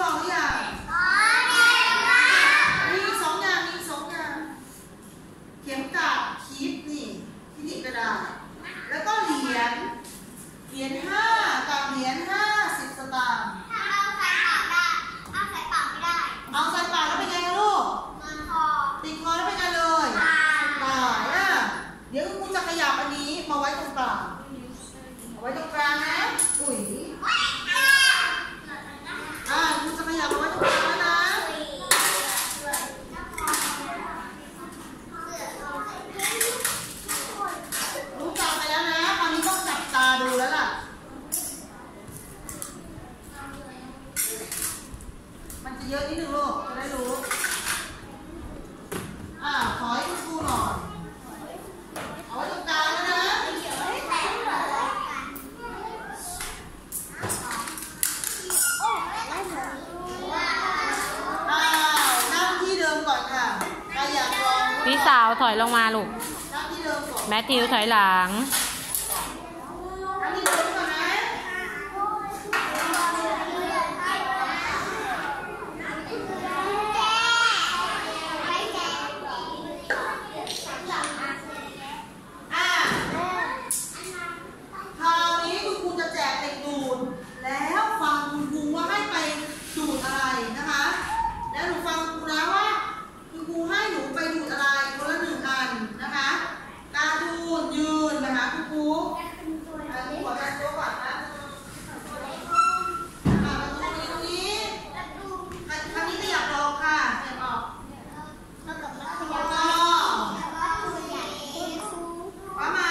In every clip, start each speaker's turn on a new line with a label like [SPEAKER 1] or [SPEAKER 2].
[SPEAKER 1] องหรือยังมีสองอย่างเข็มกลัดคีบนี่ที่ติดกระดาษแล้วก็เหรียญ5กับเหรียญ50 สตางค์เอาใส่ปากแล้วเป็นไงคะลูกติดคอแล้วเป็นไงเลยตายเดี๋ยวคุณจะขยับอันนี้มาไว้ตรงกลางเอาไว้ตรงกลางนะอุ้ยคุณจะขยับมาไว้ตรงกลางแล้วนะรู้จักไปแล้วนะตอนนี้ต้องจับตาดูแล้วล่ะมันจะเยอะนิดนึงลูกจะได้รู้ขอให้คุณครูหน่อยเอาไว้ตรงกลางแล้วนะนั่งที่เดิมก่อนค่ะใครอยากลอง
[SPEAKER 2] พี่สาวถอยลงมาลูก
[SPEAKER 1] นั่งที่เดิมก่อน
[SPEAKER 2] แมทธิวถอยหลัง
[SPEAKER 1] นั่งที่เดิมก่อนนะคราวนี้คุณครูจะแจกเด็กดูดแล้วฟังคุณครูว่าให้ไปดูดอะไรนะคะแล้วหนูฟังคุณครูแล้วว่าคุณครูให้หนูไปดูดอะไรคนละ1 อันนะคะการดูดยืนนะคะคุณครูขอจัดโต๊ะก่อนนะตรงนี้ครั้งนี้ขยับออกค่ะขยับออกว่าใหม่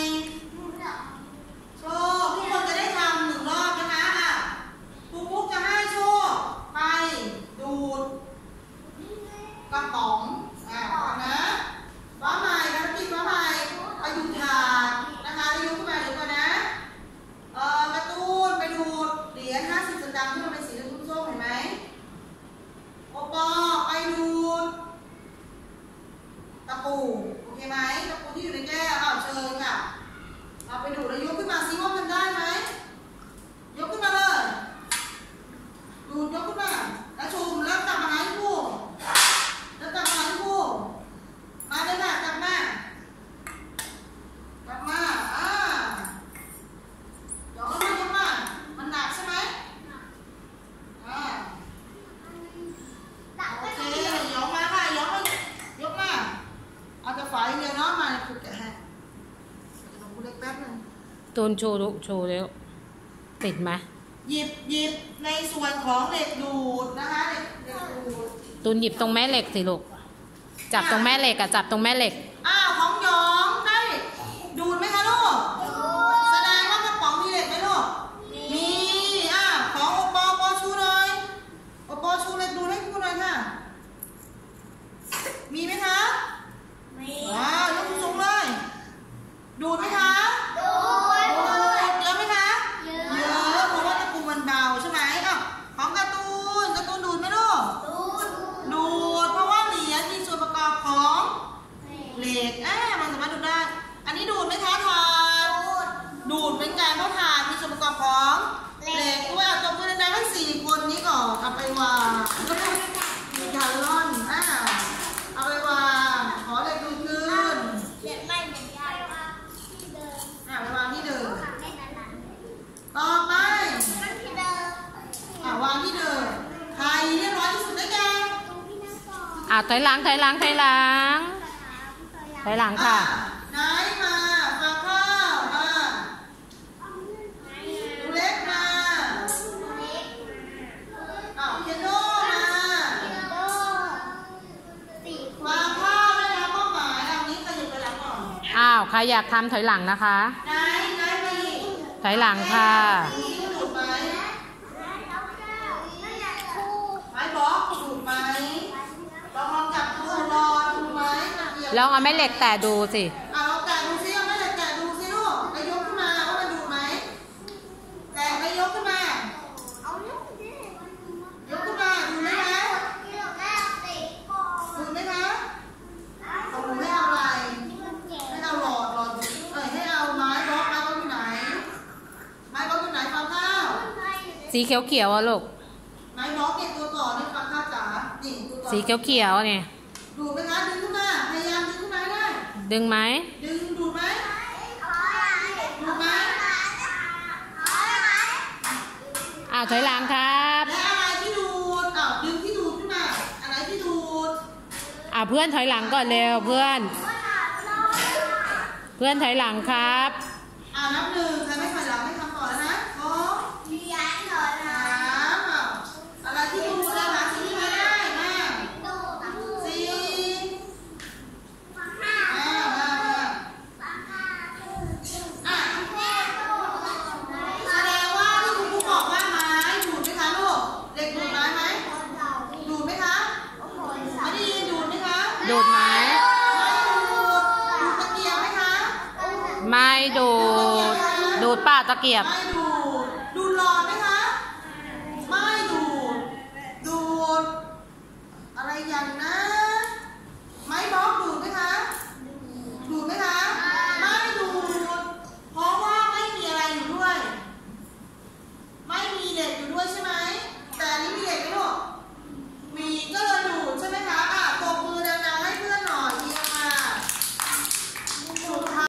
[SPEAKER 1] โชว์ทุกคนจะได้ทำ1 รอบนะคะครูปุ๊กจะให้โชว์ไปดูดกระป๋องนะว่าใหม่นะพี่ว่าใหม่ไปดูดถาดนะคะแล้วยกขึ้นมาเดี๋ยวก่อนนะการ์ตูนไปดูดเหรียญ50 สตางค์ที่มันเป็นสีส้มๆเห็นไหมโอปอไปดูดตะปูโอเคไหมตะปูที่อยู่ในแก้วเชิญค่ะเอาไปดูดแล้วยกขึ้นมาซิว่ามันได้ไหมยกขึ้นมาเลยดูดยกขึ้นมาแล้วชูมแล้วจับมาให้ผู้แล้วจับมาให้ผู้มาเลยค่ะจับมาเดี๋ยวยกมามันหนักใช่ไหมโอเคยกมาค่ะยกมาเอาจะฝาอย่างเดียวเนาะมาฝึกแกะให้ลองกูเล็กแป๊บนึง
[SPEAKER 2] ตูนโชว์ลูกโชว์แล้วติดไหม
[SPEAKER 1] หยิบในส่วนของเหล็กดูดนะคะเหล็กดูด
[SPEAKER 2] ตูนหยิบตรงแม่เหล็กสิลูกจับตรงแม่เหล็กจับตรงแม่เหล็ก
[SPEAKER 1] ของหยองได้ดูดไหมคะลูกแสดงว่ากระป๋องมีเหล็กไหมลูกมีของโอปอชูหน่อยโอปอชูเหล็กดูดให้คุณหน่อยค่ะมีไหมคะว้าวยกสูงเลยดูดไหมคะดูดเยอะไหมคะเยอะเพราะว่าตะปูมันเบาใช่ไหมของการ์ตูนดูดไหมลูกดูดเพราะว่าเหรียญมีส่วนประกอบของเหล็กมันสามารถดูดได้อันนี้ดูดไหมคะทานดูดเป็นการเพราะทานมีส่วนประกอบของเหล็กด้วยเอาตัวมือดังๆให้4 คนนี้ก่อนเอาไปวางมีทานร่อนเอาไปวางขอเหล็กดูดขึ้นไปวางที่เดิมต่อไปวางที่เดิมใครเรียบร้อยที่สุดได้แก่
[SPEAKER 2] ถอยหลังค่ะ
[SPEAKER 1] ไหนมาฟังข้าวมาดูเล็กมาเคนโดมาฟังข้าวได้รับมอบหมายอันนี้ขยับไปหลังก่อน
[SPEAKER 2] ใครอยากทำถอยหลังนะคะ
[SPEAKER 1] ไหนไปอีก
[SPEAKER 2] ถอยหลังค่ะ
[SPEAKER 1] ดูดไหมไม้บล็อกดูดไหมลองจับดูรอดูไหม
[SPEAKER 2] ลองเอาแม่เหล็กแตะดูสิ
[SPEAKER 1] ลองแตะดูซิเอาแม่เหล็กแตะดูซิลูกแล้วยกขึ้นมาว่ามันดูดไหมแตะแล้วยกขึ้นมายกขึ้นมาดูไหมคะดูไหมคะเอาหนูไม่เอาอะไรไม่เอาหลอดให้เอาไม้บล็อกอยู่ไหนฟังข้าว
[SPEAKER 2] สีเขียวๆลูก
[SPEAKER 1] ไหนม้บล็อกเนี่ยตัวต่อเนี่ยฟังข้าจ๋านี่ตัวต่อ
[SPEAKER 2] สีเขียวๆเนี่ย
[SPEAKER 1] ดูดไหมคะดึงขึ้นมาพยายามดึงขึ้นมาได้
[SPEAKER 2] ดึงไหม
[SPEAKER 1] ดึงดูดไหมดูดไหม
[SPEAKER 2] ถอยหลังครับ
[SPEAKER 1] และอะไรที่ดูดดึงที่ดูดขึ้นมาอะไรที่ดูด
[SPEAKER 2] เพื่อนถอยหลังก่อนเร็วเพื่อน เพื่อนถอยหลังครับ
[SPEAKER 1] นับหนึ่งใครไม่ถอยหลังไม่ทำต่อแล้วนะสองสามอะไรที่ดูดเลยหาสิ่งที่ไม่ได้มาสี่มาแสดงว่าที่คุณครูบอกว่าไม้ดูดไหมคะลูกเด็กดูดไม้ไหมดูดไหมคะไม่ได้ยินดูดไหมคะ
[SPEAKER 2] ดูดไหม
[SPEAKER 1] ดูดตะเกียบไหมคะ
[SPEAKER 2] ไม่ดูด ดูดป้าตะเกียบ
[SPEAKER 1] ไม่ดูดดูดหลอดไหมคะไม่ดูดดูดอะไรอย่างนั้น